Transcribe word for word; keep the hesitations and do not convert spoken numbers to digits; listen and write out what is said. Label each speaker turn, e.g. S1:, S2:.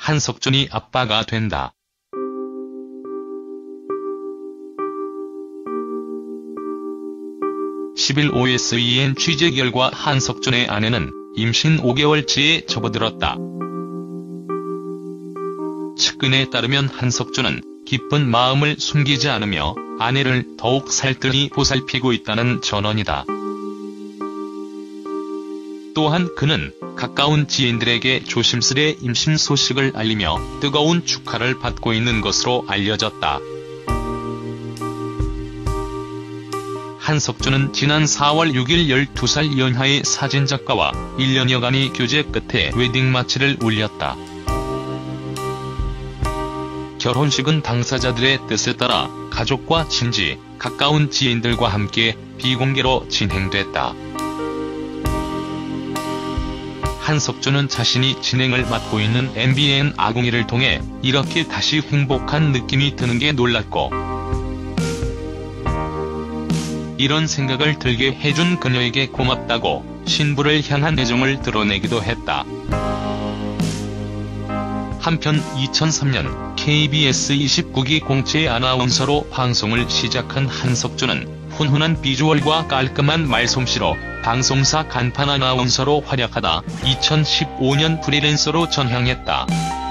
S1: 한석준이 아빠가 된다. 십일 오에스이엔 취재 결과 한석준의 아내는 임신 오 개월째에 접어들었다. 측근에 따르면 한석준은 기쁜 마음을 숨기지 않으며 아내를 더욱 살뜰히 보살피고 있다는 전언이다. 또한 그는 가까운 지인들에게 조심스레 임신 소식을 알리며 뜨거운 축하를 받고 있는 것으로 알려졌다. 한석준은 지난 사월 육일 열두 살 연하의 사진작가와 일 년여간의 교제 끝에 웨딩 마치를 올렸다. 결혼식은 당사자들의 뜻에 따라 가족과 친지, 가까운 지인들과 함께 비공개로 진행됐다. 한석준은 자신이 진행을 맡고 있는 엠비엔 아궁이를 통해 이렇게 다시 행복한 느낌이 드는 게 놀랐고, 이런 생각을 들게 해준 그녀에게 고맙다고 신부를 향한 애정을 드러내기도 했다. 한편 이천삼 년 케이비에스 이십구 기 공채 아나운서로 방송을 시작한 한석준은 훈훈한 비주얼과 깔끔한 말솜씨로 방송사 간판 아나운서로 활약하다 이천십오 년 프리랜서로 전향했다.